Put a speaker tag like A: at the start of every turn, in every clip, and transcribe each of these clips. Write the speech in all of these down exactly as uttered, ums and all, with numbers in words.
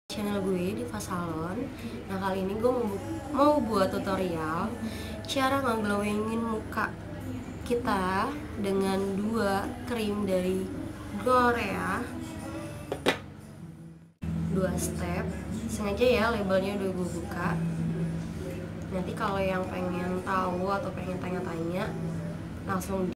A: Channel gue Diva Salon. Nah kali ini gue mau, mau buat tutorial cara ngeglowingin muka kita dengan dua krim dari Korea. Dua step. Sengaja ya labelnya udah gue buka. Nanti kalau yang pengen tahu atau pengen tanya-tanya langsung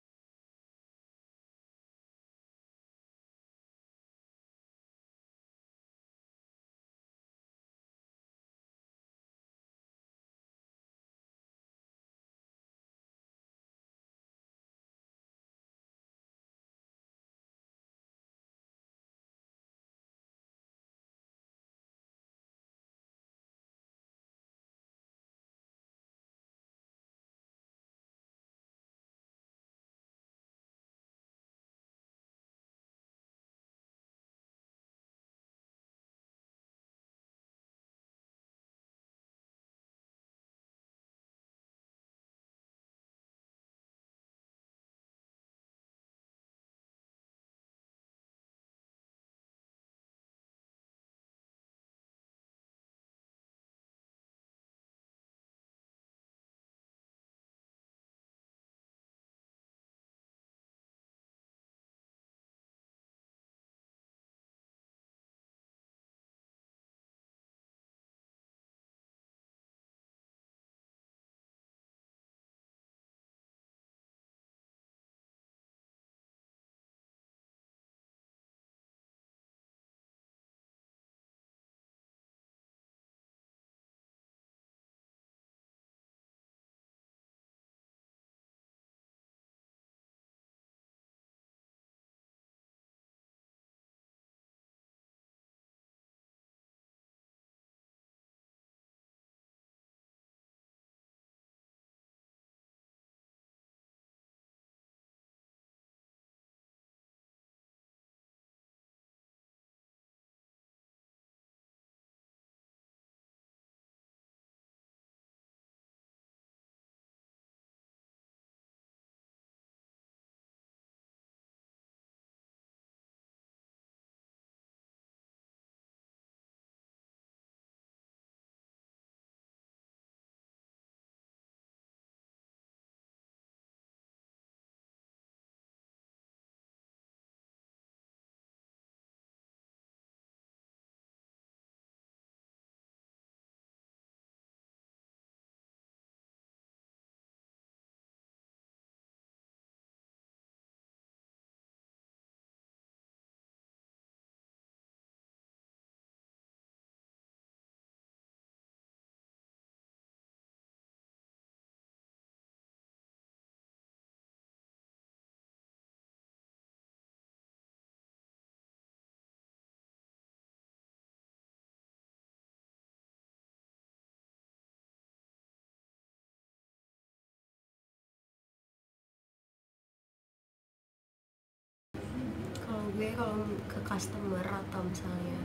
A: gue kalau ke customer atau misalnya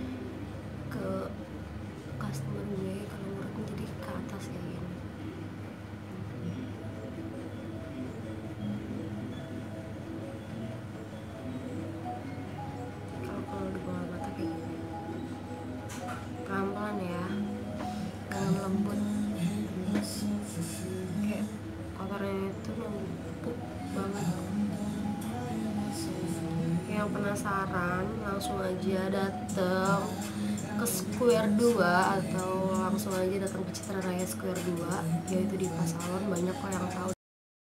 A: ke customer gue kalau menurut gue jadi ke atas kayak gini. Kalau kalau di bawah mata kayak gini, pelan-pelan ya, dalam lembut, kayak kotornya itu numpuk banget. Yang penasaran langsung aja datang ke Square dua atau langsung aja datang ke Citra Raya Square dua, yaitu di Diva Salon. Banyak kok yang tahu.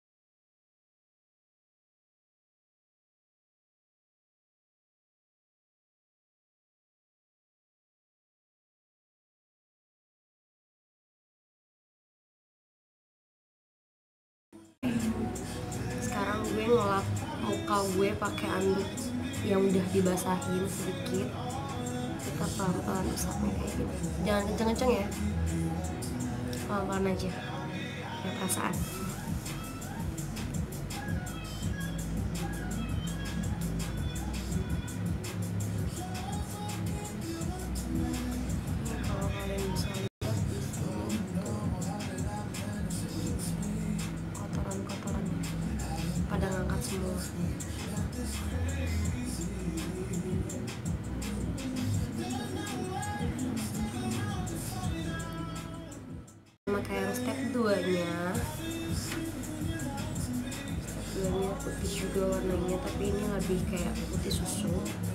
A: Sekarang gue ngelap muka gue pakai anduk yang udah dibasahin sedikit. Kita pelan-pelan usapnya kayak gini, jangan kenceng-kenceng ya, pelan-pelan aja, kayak perasaan. Kalau kalian bisa lihat di sini kotoran-kotoran pada ngangkat semua. Pakai yang step dua nya step dua nya putih juga warnanya, tapi ini lebih kayak putih susu.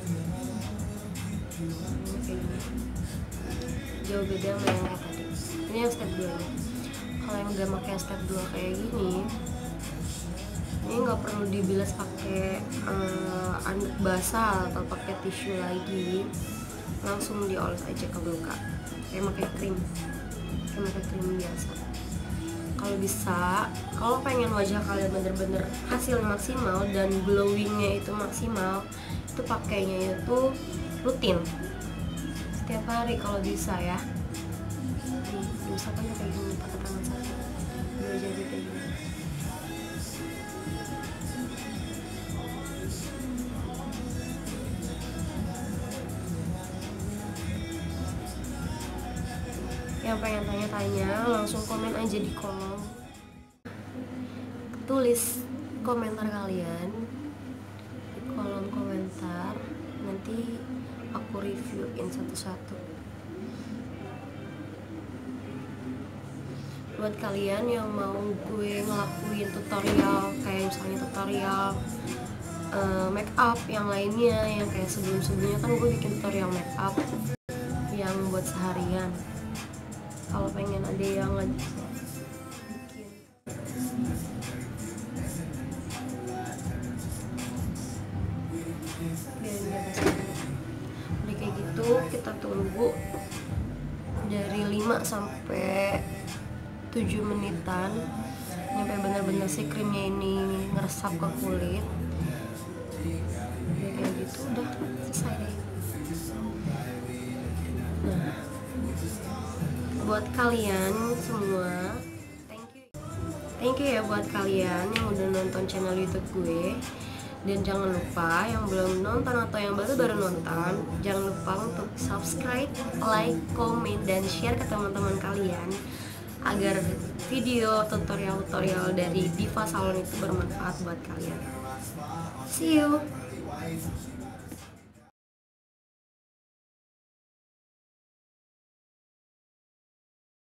A: Ini kayak gini, jauh beda sama yang kayak tadi. Ini yang step dua nya. Kalau yang udah pakai step dua kayak gini, ini nggak perlu dibilas pakai uh, anduk basah atau pakai tisu lagi, langsung dioles aja ke muka kayak pakai krim, kayak pakai krim biasa. Kalau bisa, kalau pengen wajah kalian bener-bener hasil maksimal dan glowingnya itu maksimal, itu pakainya itu rutin setiap hari kalau bisa ya. Bisa kan kayak gini pakai tangan satu, dua jari kayak gini. Yang pengen tanya-tanya langsung komen aja di kolom, tulis komentar kalian di kolom komentar, nanti aku reviewin satu-satu. Buat kalian yang mau gue ngelakuin tutorial kayak misalnya tutorial uh, make up yang lainnya, yang kayak sebelum-sebelumnya kan gue bikin tutorial make up yang buat seharian. Kalau pengen ada yang bikin udah kayak gitu, kita tunggu dari lima sampai tujuh menitan sampai benar-benar si krimnya ini ngeresap ke kulit. Udah kayak gitu udah selesai deh. Nah, buat kalian semua, thank you thank you ya buat kalian yang udah nonton channel YouTube gue. Dan jangan lupa yang belum nonton atau yang baru-baru nonton, jangan lupa untuk subscribe, like, komen, dan share ke teman-teman kalian agar video tutorial-tutorial dari Diva Salon itu bermanfaat buat kalian. See you.